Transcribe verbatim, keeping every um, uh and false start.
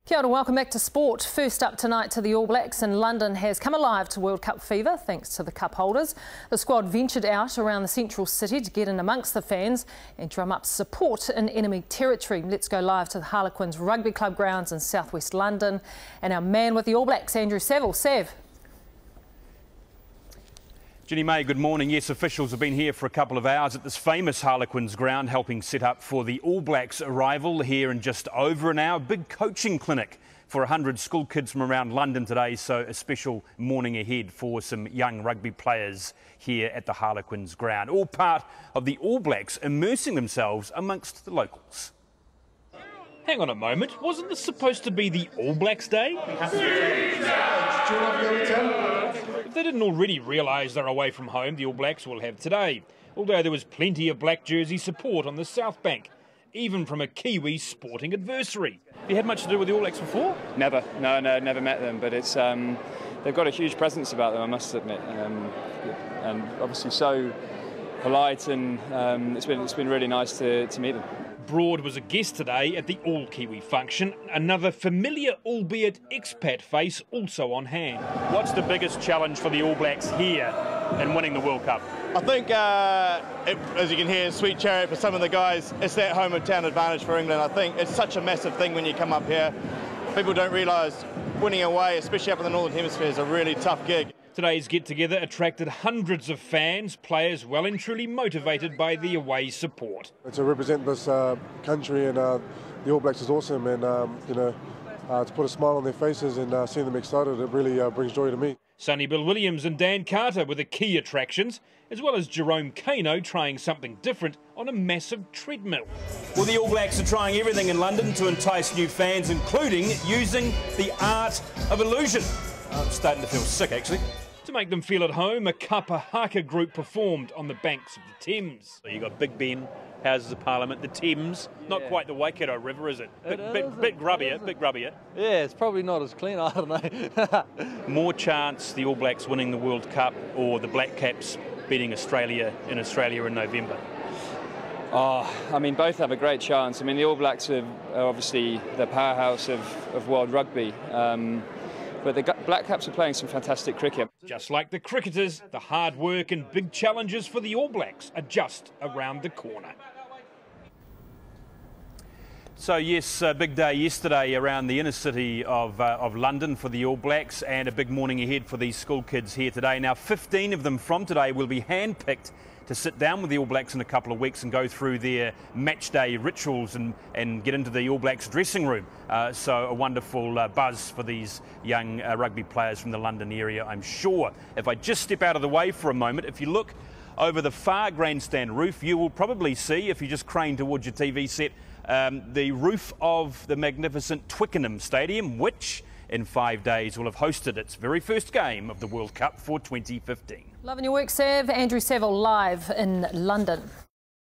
Kia ora, welcome back to sport. First up tonight to the All Blacks, and London has come alive to World Cup fever thanks to the cup holders. The squad ventured out around the central city to get in amongst the fans and drum up support in enemy territory. Let's go live to the Harlequins Rugby Club grounds in southwest London, and our man with the All Blacks, Andrew Saville. Sav. Jenny May, good morning. Yes, officials have been here for a couple of hours at this famous Harlequins ground, helping set up for the All Blacks arrival here in just over an hour. Big coaching clinic for one hundred school kids from around London today, so a special morning ahead for some young rugby players here at the Harlequins ground. All part of the All Blacks immersing themselves amongst the locals. Hang on a moment, wasn't this supposed to be the All Blacks Day? If they didn't already realise they're away from home, the All Blacks will have today. Although there was plenty of black jersey support on the South Bank, even from a Kiwi sporting adversary. Have you had much to do with the All Blacks before? Never, no, no, never met them, but it's um, they've got a huge presence about them, I must admit, um, and obviously so polite, and um, it's been it's been really nice to, to meet them. Broad was a guest today at the All Kiwi function, another familiar, albeit expat face also on hand. What's the biggest challenge for the All Blacks here in winning the World Cup? I think, uh, it, as you can hear, Sweet Chariot for some of the guys, it's that hometown advantage for England. I think it's such a massive thing when you come up here. People don't realise winning away, especially up in the Northern Hemisphere, is a really tough gig. Today's get-together attracted hundreds of fans, players well and truly motivated by the away support. To represent this uh, country and uh, the All Blacks is awesome, and um, you know, uh, to put a smile on their faces and uh, seeing them excited, it really uh, brings joy to me. Sonny Bill Williams and Dan Carter were the key attractions, as well as Jerome Kano trying something different on a massive treadmill. Well, the All Blacks are trying everything in London to entice new fans, including using the art of illusion. I'm starting to feel sick, actually. To make them feel at home, a Kapa Haka group performed on the banks of the Thames. So you've got Big Ben, Houses of Parliament, the Thames, not yeah. quite the Waikato River, is it? Bit, it bit, is, bit grubbier, it bit grubbier. Yeah, it's probably not as clean, I don't know. More chance the All Blacks winning the World Cup or the Black Caps beating Australia in Australia in November? Oh, I mean, both have a great chance. I mean, the All Blacks are obviously the powerhouse of, of world rugby. Um, But the Black Caps are playing some fantastic cricket. Just like the cricketers, the hard work and big challenges for the All Blacks are just around the corner. So yes, a big day yesterday around the inner city of, uh, of London for the All Blacks, and a big morning ahead for these school kids here today. Now fifteen of them from today will be handpicked to sit down with the All Blacks in a couple of weeks and go through their match day rituals and, and get into the All Blacks dressing room. Uh, so a wonderful uh, buzz for these young uh, rugby players from the London area, I'm sure. If I just step out of the way for a moment, if you look over the far grandstand roof, you will probably see, if you just crane towards your T V set, um, the roof of the magnificent Twickenham Stadium, which in five days will have hosted its very first game of the World Cup for twenty fifteen. Loving your work, Sav. Andrew Saville live in London.